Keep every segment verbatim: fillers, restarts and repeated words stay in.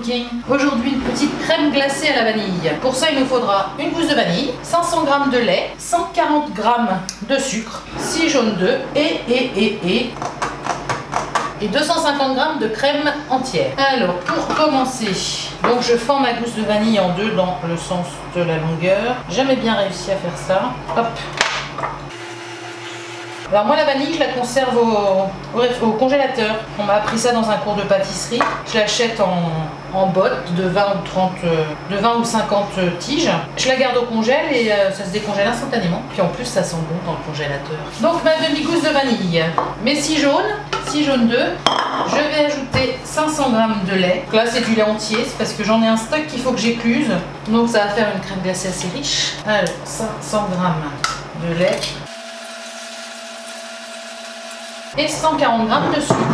Cooking. Aujourd'hui, une petite crème glacée à la vanille. Pour ça, il nous faudra une gousse de vanille, cinq cents grammes de lait, cent quarante grammes de sucre, six jaunes d'œufs et, et, et, et, et deux cent cinquante grammes de crème entière. Alors, pour commencer, donc je fends ma gousse de vanille en deux dans le sens de la longueur. J'ai jamais bien réussi à faire ça. Hop. Alors moi la vanille je la conserve au, au, au congélateur. On m'a appris ça dans un cours de pâtisserie. Je l'achète en, en bottes de vingt ou trente, de vingt ou cinquante tiges. Je la garde au congèle et euh, ça se décongèle instantanément. Puis en plus ça sent bon dans le congélateur. Donc ma demi-gousse de vanille, mes six jaunes, six jaunes d'œufs. Je vais ajouter cinq cents grammes de lait. Donc là c'est du lait entier, c'est parce que j'en ai un stock qu'il faut que j'écluse. Donc ça va faire une crème glacée assez riche. Alors cinq cents grammes de lait. Et cent quarante grammes de sucre.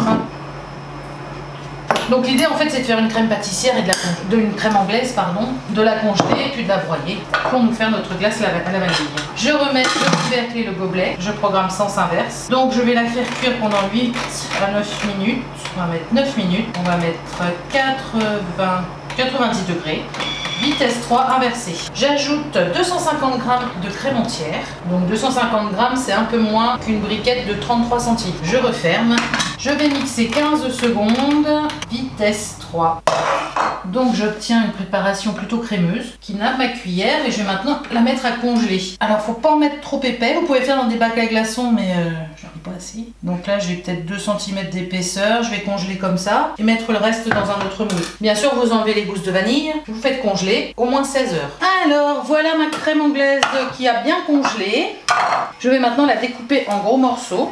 Donc l'idée en fait c'est de faire une crème pâtissière et de, la de une crème anglaise pardon, de la congeler et puis de la broyer pour nous faire notre glace à la vanille. Je remets le couvercle et le gobelet, je programme sens inverse. Donc je vais la faire cuire pendant huit à neuf minutes. On va mettre neuf minutes, on va mettre quatre-vingts, quatre-vingt-dix degrés. Vitesse trois inversée. J'ajoute deux cent cinquante grammes de crème entière. Donc deux cent cinquante grammes, c'est un peu moins qu'une briquette de trente-trois centilitres. Je referme. Je vais mixer quinze secondes. Vitesse trois. Donc j'obtiens une préparation plutôt crémeuse qui nappe ma cuillère et je vais maintenant la mettre à congeler. Alors faut pas en mettre trop épais. Vous pouvez faire dans des bacs à glaçons mais euh, j'en ai pas assez. Donc là j'ai peut-être deux centimètres d'épaisseur. Je vais congeler comme ça et mettre le reste dans un autre moule. Bien sûr vous enlevez les gousses de vanille. Vous faites congeler au moins seize heures. Alors voilà ma crème anglaise qui a bien congelé. Je vais maintenant la découper en gros morceaux.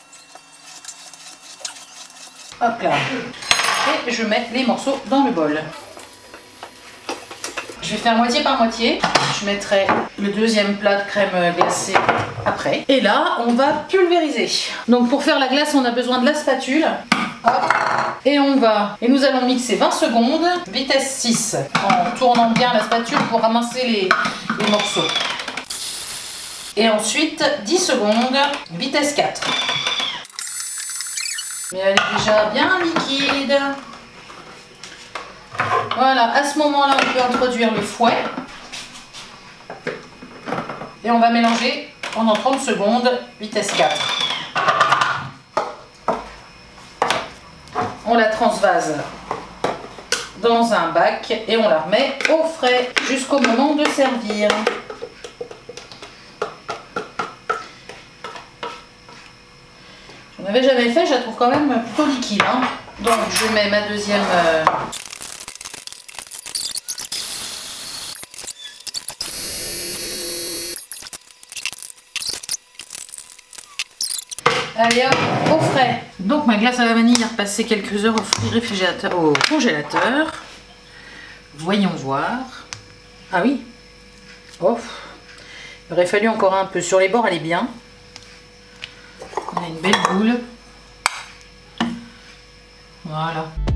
Hop là. Et je mets les morceaux dans le bol. Je vais faire moitié par moitié. Je mettrai le deuxième plat de crème glacée après. Et là, on va pulvériser. Donc pour faire la glace, on a besoin de la spatule. Hop. Et on va, et nous allons mixer vingt secondes, vitesse six, en tournant bien la spatule pour ramasser les, les morceaux. Et ensuite dix secondes, vitesse quatre. Mais elle est déjà bien liquide. Voilà, à ce moment-là, on peut introduire le fouet. Et on va mélanger pendant trente secondes, vitesse quatre. On la transvase dans un bac et on la remet au frais jusqu'au moment de servir. Je n'avais jamais fait, je la trouve quand même plutôt liquide. Hein. Donc je mets ma deuxième... Euh... Allez hop, au frais. Donc ma glace à la vanille a repassé quelques heures au réfrigérateur, au congélateur. Voyons voir. Ah oui. Oh. Il aurait fallu encore un peu. Sur les bords, elle est bien. On a une belle boule. Voilà.